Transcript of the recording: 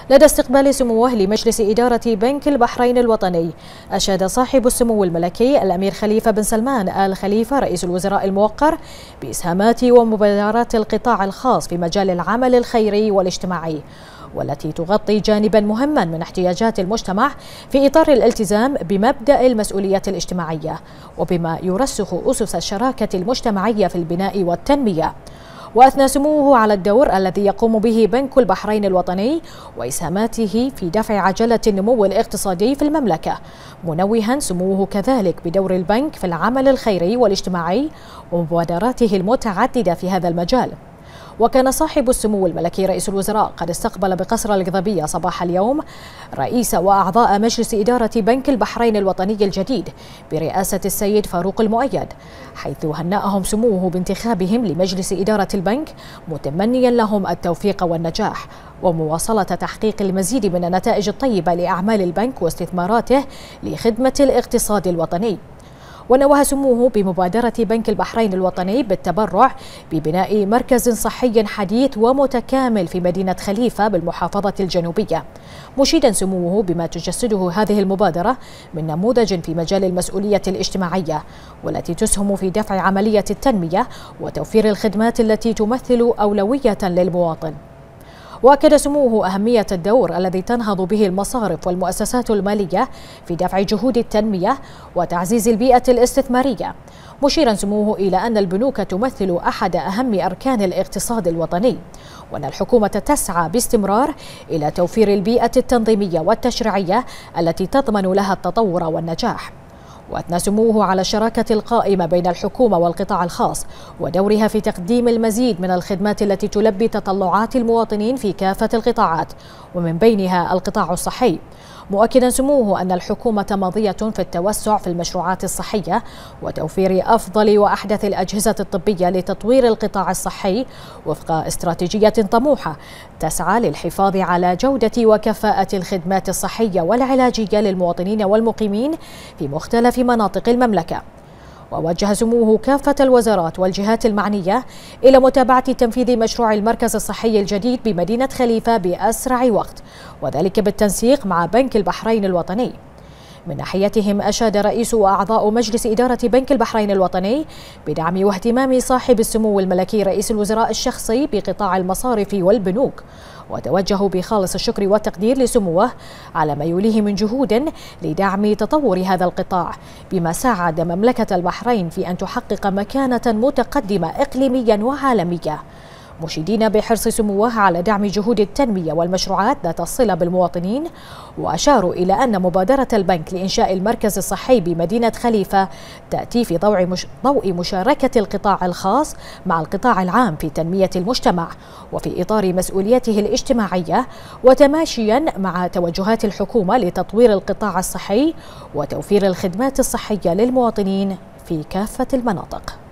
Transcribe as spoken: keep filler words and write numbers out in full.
لدى استقبال سموه لمجلس إدارة بنك البحرين الوطني، أشاد صاحب السمو الملكي الأمير خليفة بن سلمان آل خليفة رئيس الوزراء الموقر بإسهامات ومبادرات القطاع الخاص في مجال العمل الخيري والاجتماعي، والتي تغطي جانبا مهما من احتياجات المجتمع في إطار الالتزام بمبدأ المسؤولية الاجتماعية، وبما يرسخ أسس الشراكة المجتمعية في البناء والتنمية. وأثنى سموه على الدور الذي يقوم به بنك البحرين الوطني وإسهاماته في دفع عجلة النمو الاقتصادي في المملكة، منوها سموه كذلك بدور البنك في العمل الخيري والاجتماعي ومبادراته المتعددة في هذا المجال. وكان صاحب السمو الملكي رئيس الوزراء قد استقبل بقصر القضبية صباح اليوم رئيس وأعضاء مجلس إدارة بنك البحرين الوطني الجديد برئاسة السيد فاروق المؤيد، حيث هنأهم سموه بانتخابهم لمجلس إدارة البنك، متمنيا لهم التوفيق والنجاح ومواصلة تحقيق المزيد من النتائج الطيبة لأعمال البنك واستثماراته لخدمة الاقتصاد الوطني. ونوه سموه بمبادرة بنك البحرين الوطني بالتبرع ببناء مركز صحي حديث ومتكامل في مدينة خليفة بالمحافظة الجنوبية، مشيدا سموه بما تجسده هذه المبادرة من نموذج في مجال المسؤولية الاجتماعية، والتي تسهم في دفع عملية التنمية وتوفير الخدمات التي تمثل أولوية للمواطن. وأكد سموه أهمية الدور الذي تنهض به المصارف والمؤسسات المالية في دفع جهود التنمية وتعزيز البيئة الاستثمارية، مشيرا سموه إلى أن البنوك تمثل أحد أهم أركان الاقتصاد الوطني، وأن الحكومة تسعى باستمرار إلى توفير البيئة التنظيمية والتشريعية التي تضمن لها التطور والنجاح. وأثنى سموه على الشراكة القائمة بين الحكومة والقطاع الخاص ودورها في تقديم المزيد من الخدمات التي تلبي تطلعات المواطنين في كافة القطاعات ومن بينها القطاع الصحي، مؤكدا سموه أن الحكومة ماضية في التوسع في المشروعات الصحية وتوفير أفضل وأحدث الأجهزة الطبية لتطوير القطاع الصحي وفق استراتيجية طموحة تسعى للحفاظ على جودة وكفاءة الخدمات الصحية والعلاجية للمواطنين والمقيمين في مختلف مناطق المملكة. ووجه سموه كافة الوزارات والجهات المعنية إلى متابعة تنفيذ مشروع المركز الصحي الجديد بمدينة خليفة بأسرع وقت، وذلك بالتنسيق مع بنك البحرين الوطني. من ناحيتهم أشاد رئيس وأعضاء مجلس إدارة بنك البحرين الوطني بدعم واهتمام صاحب السمو الملكي رئيس الوزراء الشخصي بقطاع المصارف والبنوك، وتوجهوا بخالص الشكر والتقدير لسموه على ما يوليه من جهود لدعم تطور هذا القطاع، بما ساعد مملكة البحرين في أن تحقق مكانة متقدمة إقليميا وعالمية، مشيدين بحرص سموه على دعم جهود التنمية والمشروعات ذات الصلة بالمواطنين. وأشاروا إلى أن مبادرة البنك لإنشاء المركز الصحي بمدينة خليفة تأتي في ضوء مش... ضوء مشاركة القطاع الخاص مع القطاع العام في تنمية المجتمع وفي إطار مسؤوليته الاجتماعية، وتماشيا مع توجهات الحكومة لتطوير القطاع الصحي وتوفير الخدمات الصحية للمواطنين في كافة المناطق.